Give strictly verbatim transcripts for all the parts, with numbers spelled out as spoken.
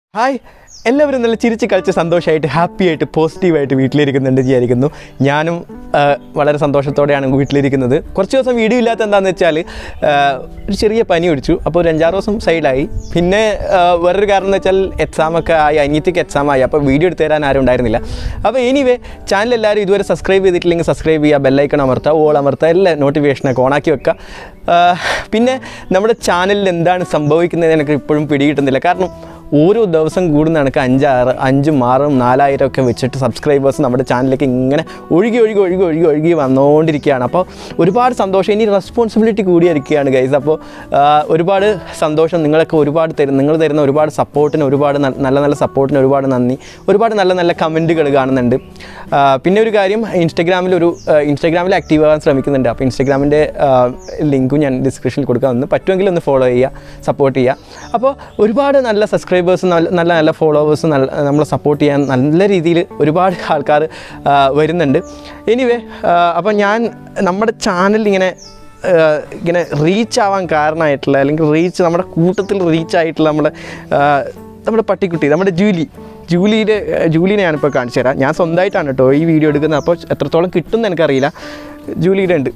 Hi, എല്ലാവരും നല്ല ചിരിച്ച് കളിച്ച് സന്തോഷമായിട്ട് ഹാപ്പി ആയിട്ട് പോസിറ്റീവായിട്ട് വീട്ടിലിരിക്കുന്നുണ്ട് വിചാരിക്കുന്നു. ഞാനും വളരെ സന്തോഷത്തോടെയാണ് വീട്ടിലിരിക്കുന്നത്. കുറച്ച് ദിവസം വീഡിയോ ഇല്ലാത്ത എന്താണെന്ന് വെച്ചാൽ ഒരു ചെറിയ പനി പിടിച്ചു. അപ്പോൾ ഒരു അഞ്ചാറ് ദിവസം സൈഡായി. പിന്നെ വേറൊരു കാരണം എന്ന് വെച്ചാൽ എക്സാമൊക്കെ ആയി, അനിയത്തിക്ക് എക്സാം ആയി. അപ്പോൾ വീഡിയോ എടുത്ത് തരാൻ ആരും ഉണ്ടായിരുന്നില്ല. അപ്പോൾ എനിവേ ചാനൽ എല്ലാവരും ഇതുവരെ സബ്സ്ക്രൈബ് ചെയ്തിട്ടില്ലെങ്കിൽ സബ്സ്ക്രൈബ് ചെയ്യുക, ബെല്ലൈക്കൺ അമർത്തുക, ഓൾ അമർത്തുക, എല്ലാ നോട്ടിഫിക്കേഷനൊക്കെ ഓണാക്കി വെക്കുക. പിന്നെ നമ്മുടെ ചാനലിൽ എന്താണ് സംഭവിക്കുന്നത് എനിക്ക് ഇപ്പോഴും പിടികിട്ടുന്നില്ല. കാരണം ഓരോ ദിവസം കൂടുന്ന കണക്ക് അഞ്ചാറ് അഞ്ചും ആറും നാലായിരം ഒക്കെ വെച്ചിട്ട് സബ്സ്ക്രൈബേഴ്സ് നമ്മുടെ ചാനലിലേക്ക് ഇങ്ങനെ ഒഴുകി ഒഴുകി ഒഴുകി ഒഴുകി ഒഴുകി വന്നുകൊണ്ടിരിക്കുകയാണ്. അപ്പോൾ ഒരുപാട് സന്തോഷം. ഇനി റെസ്പോൺസിബിലിറ്റി കൂടിയിരിക്കുകയാണ് ഗൈസ്. അപ്പോൾ ഒരുപാട് സന്തോഷം. നിങ്ങളൊക്കെ ഒരുപാട് തരും നിങ്ങൾ തരുന്ന ഒരുപാട് സപ്പോർട്ടിന്, ഒരുപാട് നല്ല നല്ല സപ്പോർട്ടിന് ഒരുപാട് നന്ദി. ഒരുപാട് നല്ല നല്ല കമൻറ്റുകൾ കാണുന്നുണ്ട്. പിന്നെ ഒരു കാര്യം, ഇൻസ്റ്റഗ്രാമിലൊരു ഇൻസ്റ്റഗ്രാമിൽ ആക്റ്റീവ് ആകാൻ ശ്രമിക്കുന്നുണ്ട്. അപ്പോൾ ഇൻസ്റ്റഗ്രാമിൻ്റെ ലിങ്കും ഞാൻ ഡിസ്ക്രിപ്ഷനിൽ കൊടുക്കാൻ ഒന്ന് പറ്റുമെങ്കിൽ ഒന്ന് ഫോളോ ചെയ്യുക, സപ്പോർട്ട് ചെയ്യുക. അപ്പോൾ ഒരുപാട് നല്ല സബ്സ്ക്രൈബ് നല്ല നല്ല നല്ല ഫോളോവേഴ്സ് നല്ല നമ്മളെ സപ്പോർട്ട് ചെയ്യാൻ നല്ല രീതിയിൽ ഒരുപാട് ആൾക്കാർ വരുന്നുണ്ട്. എനിവേ അപ്പോൾ ഞാൻ നമ്മുടെ ചാനൽ ഇങ്ങനെ ഇങ്ങനെ റീച്ച് ആവാൻ കാരണമായിട്ടുള്ള, അല്ലെങ്കിൽ റീച്ച് നമ്മുടെ കൂട്ടത്തിൽ റീച്ച് ആയിട്ടുള്ള നമ്മുടെ നമ്മുടെ പട്ടിക്കുട്ടി, നമ്മുടെ ജൂലി ജൂലിയുടെ ജൂലിനെ ഞാനിപ്പോൾ കാണിച്ചു തരാം. ഞാൻ സ്വന്തമായിട്ടാണ് കേട്ടോ ഈ വീഡിയോ എടുക്കുന്നത്. അപ്പോൾ എത്രത്തോളം കിട്ടുമെന്ന് എനിക്കറിയില്ല. ജൂലിയുടെ ഉണ്ട്.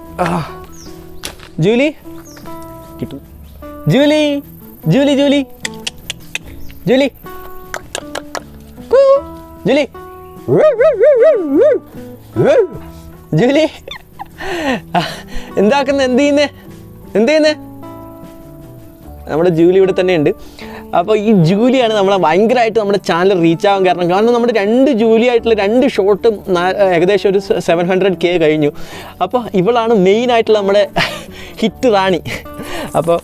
ജൂലി കിട്ടും. Julie Julie Julie Julie Julie Julie എന്താക്കുന്ന എന്ത് ചെയ്യുന്നേ എന്ത് ചെയ്യുന്നേ നമ്മുടെ ജൂലി ഇവിടെ തന്നെ ഉണ്ട്. അപ്പോൾ ഈ ജൂലിയാണ് നമ്മളെ ഭയങ്കരമായിട്ട് നമ്മുടെ ചാനൽ റീച്ച് ആവാൻ കാരണം. കാരണം നമ്മുടെ രണ്ട് ജൂലി ആയിട്ടുള്ള രണ്ട് ഷോട്ടും ഏകദേശം ഒരു സെവൻ ഹൺഡ്രഡ് കെ കഴിഞ്ഞു. അപ്പോൾ ഇവളാണ് മെയിനായിട്ടുള്ള നമ്മുടെ ഹിറ്റ് റാണി. അപ്പോൾ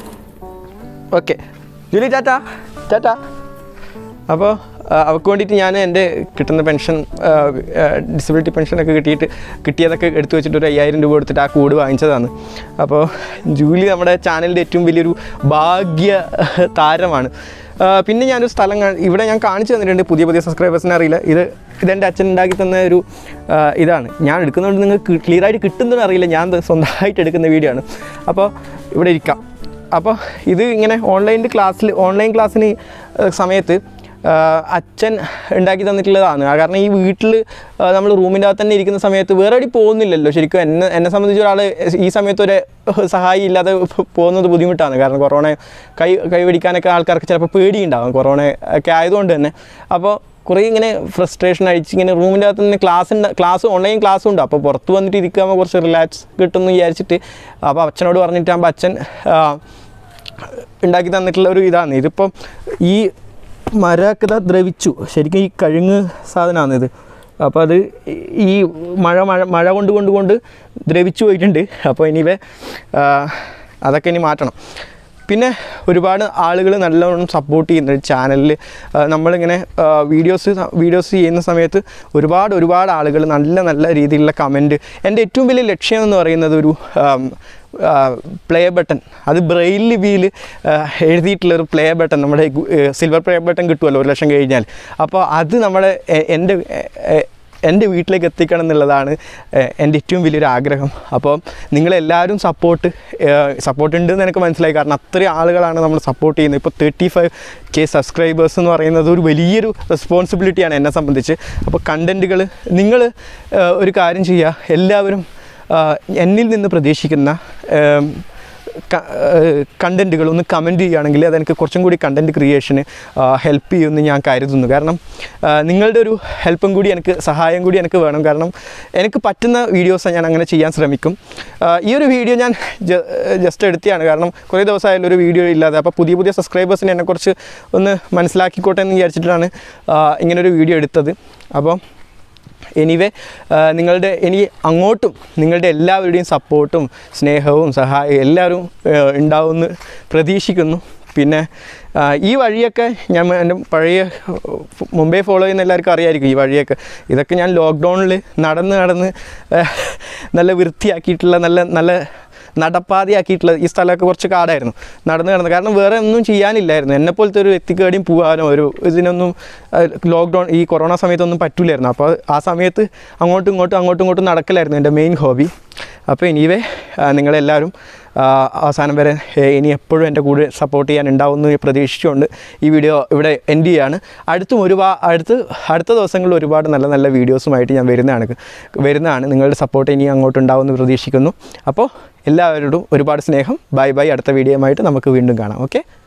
ഓക്കെ ജൂലി ടാറ്റാ ടാറ്റാ. അപ്പോൾ അവർക്ക് വേണ്ടിയിട്ട് ഞാൻ എൻ്റെ കിട്ടുന്ന പെൻഷൻ, ഡിസബിലിറ്റി പെൻഷനൊക്കെ കിട്ടിയിട്ട് കിട്ടിയതൊക്കെ എടുത്തു വെച്ചിട്ട് ഒരു അയ്യായിരം രൂപ കൊടുത്തിട്ട് ആ കൂട് വാങ്ങിച്ചതാണ്. അപ്പോൾ ജൂലി നമ്മുടെ ചാനലിൻ്റെ ഏറ്റവും വലിയൊരു ഭാഗ്യ താരമാണ്. പിന്നെ ഞാനൊരു സ്ഥലം ഇവിടെ ഞാൻ കാണിച്ചു തന്നിട്ടുണ്ട്. പുതിയ പുതിയ സബ്സ്ക്രൈബേഴ്സിനെ അറിയില്ല. ഇത് ഇതെൻ്റെ അച്ഛൻ ഉണ്ടാക്കി തന്ന ഒരു ഇതാണ്. ഞാൻ എടുക്കുന്നതുകൊണ്ട് നിങ്ങൾക്ക് ക്ലിയറായിട്ട് കിട്ടുന്നതെന്ന് അറിയില്ല. ഞാൻ സ്വന്തമായിട്ട് എടുക്കുന്ന വീഡിയോ ആണ്. അപ്പോൾ ഇവിടെ ഇരിക്കാം. അപ്പോൾ ഇത് ഇങ്ങനെ ഓൺലൈൻ ക്ലാസ്സിൽ ഓൺലൈൻ ക്ലാസ്സിന് സമയത്ത് അച്ഛൻ ഉണ്ടാക്കി തന്നിട്ടുള്ളതാണ്. കാരണം ഈ വീട്ടിൽ നമ്മൾ റൂമിൻ്റെ അകത്ത് തന്നെ ഇരിക്കുന്ന സമയത്ത് വേറെ എവിടെ പോകുന്നില്ലല്ലോ. ശരിക്കും എന്നെ എന്നെ സംബന്ധിച്ച് ഒരാൾ ഈ സമയത്ത് ഒരു സഹായം ഇല്ലാതെ പോകുന്നത് ബുദ്ധിമുട്ടാണ്. കാരണം കൊറോണ കൈ കൈപിടിക്കാനൊക്കെ ആൾക്കാർക്ക് ചിലപ്പോൾ പേടിയുണ്ടാകും, കൊറോണ ഒക്കെ ആയതുകൊണ്ട് തന്നെ. അപ്പോൾ കുറേ ഇങ്ങനെ ഫ്രസ്ട്രേഷൻ അടിച്ച് ഇങ്ങനെ റൂമിൻ്റെ അകത്ത് തന്നെ ക്ലാസ് ഉണ്ട്, ക്ലാസ് ഓൺലൈൻ ക്ലാസ്സും ഉണ്ട്. അപ്പോൾ പുറത്ത് വന്നിട്ട് ഇരിക്കുമ്പോൾ കുറച്ച് റിലാക്സ് കിട്ടുമെന്ന് വിചാരിച്ചിട്ട് അപ്പോൾ അച്ഛനോട് പറഞ്ഞിട്ടാകുമ്പോൾ അച്ഛൻ ഉണ്ടാക്കി തന്നിട്ടുള്ള ഒരു ഇതാണ്. ഇതിപ്പം ഈ മരമൊക്കെ ഇതാ ദ്രവിച്ചു. ശരിക്കും ഈ കഴുങ്ങ് സാധനമാണ് ഇത്. അപ്പോൾ അത് ഈ മഴ മഴ മഴ കൊണ്ട് കൊണ്ട് കൊണ്ട് ദ്രവിച്ചു പോയിട്ടുണ്ട്. അപ്പോൾ ഇനിവേ അതൊക്കെ ഇനി മാറ്റണം. പിന്നെ ഒരുപാട് ആളുകൾ നല്ലോണം സപ്പോർട്ട് ചെയ്യുന്നുണ്ട് ചാനലിൽ. നമ്മളിങ്ങനെ വീഡിയോസ് വീഡിയോസ് ചെയ്യുന്ന സമയത്ത് ഒരുപാട് ഒരുപാട് ആളുകൾ നല്ല നല്ല രീതിയിലുള്ള കമൻറ്റ്. എൻ്റെ ഏറ്റവും വലിയ ലക്ഷ്യം എന്ന് പറയുന്നത് ഒരു പ്ലേ ബട്ടൺ, അത് ബ്രെയിൽ ലിപിയിൽ എഴുതിയിട്ടുള്ളൊരു പ്ലേ ബട്ടൺ, നമ്മുടെ സിൽവർ പ്ലേ ബട്ടൺ കിട്ടുമല്ലോ ഒരു ലക്ഷം കഴിഞ്ഞാൽ. അപ്പോൾ അത് നമ്മുടെ എൻ്റെ എൻ്റെ വീട്ടിലേക്ക് എത്തിക്കണം എന്നുള്ളതാണ് എൻ്റെ ഏറ്റവും വലിയൊരു ആഗ്രഹം. അപ്പോൾ നിങ്ങളെല്ലാവരും സപ്പോർട്ട് സപ്പോർട്ട് ഉണ്ടെന്ന് എനിക്ക് മനസ്സിലായി. കാരണം അത്രയും ആളുകളാണ് നമ്മൾ സപ്പോർട്ട് ചെയ്യുന്നത്. ഇപ്പോൾ തേർട്ടി ഫൈവ് കെ സബ്സ്ക്രൈബേഴ്സ് എന്ന് പറയുന്നത് ഒരു വലിയൊരു റെസ്പോൺസിബിലിറ്റിയാണ് എന്നെ സംബന്ധിച്ച്. അപ്പോൾ കണ്ടൻറ്റുകൾ നിങ്ങൾ ഒരു കാര്യം ചെയ്യുക, എല്ലാവരും എന്നിൽ നിന്ന് പ്രതീക്ഷിക്കുന്ന കണ്ടൻറ്റുകൾ ഒന്ന് കമൻറ്റ് ചെയ്യുകയാണെങ്കിൽ അതെനിക്ക് കുറച്ചും കൂടി കണ്ടൻറ്റ് ക്രിയേഷന് ഹെൽപ്പ് ചെയ്യുമെന്ന് ഞാൻ കരുതുന്നു. കാരണം നിങ്ങളുടെ ഒരു ഹെൽപ്പും കൂടി എനിക്ക്, സഹായം കൂടി എനിക്ക് വേണം. കാരണം എനിക്ക് പറ്റുന്ന വീഡിയോസ് ഞാൻ അങ്ങനെ ചെയ്യാൻ ശ്രമിക്കും. ഈ ഒരു വീഡിയോ ഞാൻ ജസ്റ്റ് എടുത്തിയാണ്. കാരണം കുറേ ദിവസമായാലും ഒരു വീഡിയോ ഇല്ലാതെ. അപ്പോൾ പുതിയ പുതിയ സബ്സ്ക്രൈബേഴ്സിനെ എന്നെക്കുറിച്ച് ഒന്ന് മനസ്സിലാക്കിക്കോട്ടെ എന്ന് വിചാരിച്ചിട്ടാണ് ഇങ്ങനൊരു വീഡിയോ എടുത്തത്. അപ്പോൾ എനിവേ നിങ്ങളുടെ ഇനി അങ്ങോട്ടും നിങ്ങളുടെ എല്ലാവരുടെയും സപ്പോർട്ടും സ്നേഹവും സഹായവും എല്ലാവരും ഉണ്ടാവുമെന്ന് പ്രതീക്ഷിക്കുന്നു. പിന്നെ ഈ വഴിയൊക്കെ ഞാൻ എൻ്റെ പഴയ മുമ്പേ ഫോളോ ചെയ്യുന്ന എല്ലാവർക്കും അറിയാമായിരിക്കും ഈ വഴിയൊക്കെ. ഇതൊക്കെ ഞാൻ ലോക്ക്ഡൗണിൽ നടന്ന് നടന്ന് നല്ല വൃത്തിയാക്കിയിട്ടുള്ള നല്ല നല്ല നടപ്പാതയാക്കിയിട്ടുള്ള ഈ സ്ഥലമൊക്കെ കുറച്ച് കാടായിരുന്നു, നടന്ന് കിടന്ന്. കാരണം വേറെ ഒന്നും ചെയ്യാനില്ലായിരുന്നു. എന്നെപ്പോലത്തെ ഒരു വ്യക്തിക്ക് എവിടെയും പോകാനോ ഒരു ഇതിനൊന്നും ലോക്ക്ഡൗൺ ഈ കൊറോണ സമയത്തൊന്നും പറ്റില്ലായിരുന്നു. അപ്പോൾ ആ സമയത്ത് അങ്ങോട്ടും ഇങ്ങോട്ടും അങ്ങോട്ടും ഇങ്ങോട്ടും നടക്കലായിരുന്നു എൻ്റെ മെയിൻ ഹോബി. അപ്പോൾ എനിവേ നിങ്ങളെല്ലാവരും അവസാനം വരെ ഇനി എപ്പോഴും എൻ്റെ കൂടെ സപ്പോർട്ട് ചെയ്യാൻ ഉണ്ടാവുമെന്ന് പ്രതീക്ഷിച്ചുകൊണ്ട് ഈ വീഡിയോ ഇവിടെ എൻഡ് ചെയ്യുകയാണ്. അടുത്തും ഒരുപാട് അടുത്ത് അടുത്ത ദിവസങ്ങളിൽ ഒരുപാട് നല്ല നല്ല വീഡിയോസുമായിട്ട് ഞാൻ വരുന്നതാണ് വരുന്നതാണ് നിങ്ങളുടെ സപ്പോർട്ട് ഇനി അങ്ങോട്ട് ഉണ്ടാവുമെന്ന് പ്രതീക്ഷിക്കുന്നു. അപ്പോൾ എല്ലാവരോടും ഒരുപാട് സ്നേഹം. Bye bye. അടുത്ത വീഡിയോയുമായിട്ട് നമുക്ക് വീണ്ടും കാണാം. ഓക്കെ.